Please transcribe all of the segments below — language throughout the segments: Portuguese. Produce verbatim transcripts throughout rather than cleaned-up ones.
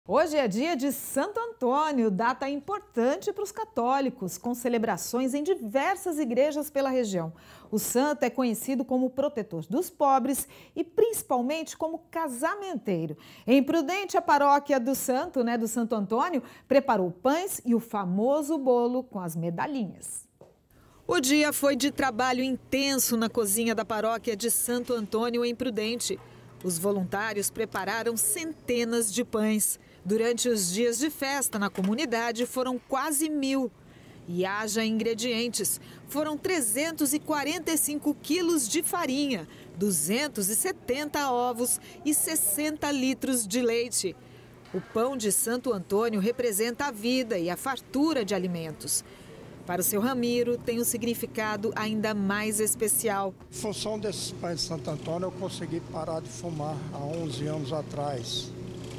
Hoje é dia de Santo Antônio, data importante para os católicos, com celebrações em diversas igrejas pela região. O santo é conhecido como protetor dos pobres e principalmente como casamenteiro. Em Prudente, a paróquia do santo, né, do Santo Antônio, preparou pães e o famoso bolo com as medalhinhas. O dia foi de trabalho intenso na cozinha da paróquia de Santo Antônio, em Prudente. Os voluntários prepararam centenas de pães. Durante os dias de festa na comunidade foram quase mil. E haja ingredientes. Foram trezentos e quarenta e cinco quilos de farinha, duzentos e setenta ovos e sessenta litros de leite. O pão de Santo Antônio representa a vida e a fartura de alimentos. Para o seu Ramiro, tem um significado ainda mais especial. Em função desses pães de Santo Antônio, eu consegui parar de fumar há onze anos atrás.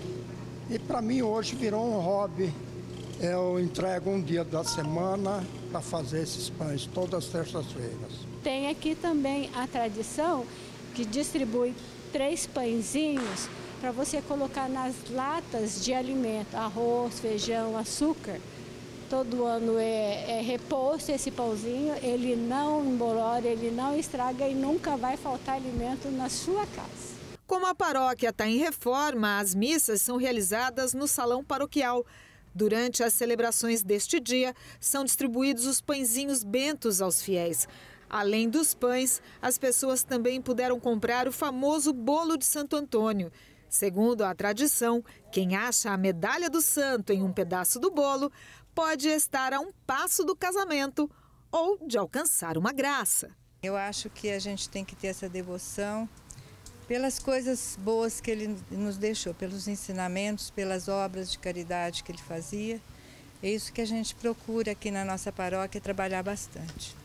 E para mim hoje virou um hobby. Eu entrego um dia da semana para fazer esses pães, todas as terças-feiras. Tem aqui também a tradição que distribui três pãezinhos para você colocar nas latas de alimento, arroz, feijão, açúcar. Todo ano é, é reposto esse pãozinho, ele não embolora, ele não estraga e nunca vai faltar alimento na sua casa. Como a paróquia está em reforma, as missas são realizadas no salão paroquial. Durante as celebrações deste dia, são distribuídos os pãezinhos bentos aos fiéis. Além dos pães, as pessoas também puderam comprar o famoso bolo de Santo Antônio. Segundo a tradição, quem acha a medalha do santo em um pedaço do bolo pode estar a um passo do casamento ou de alcançar uma graça. Eu acho que a gente tem que ter essa devoção pelas coisas boas que ele nos deixou, pelos ensinamentos, pelas obras de caridade que ele fazia. É isso que a gente procura aqui na nossa paróquia, trabalhar bastante.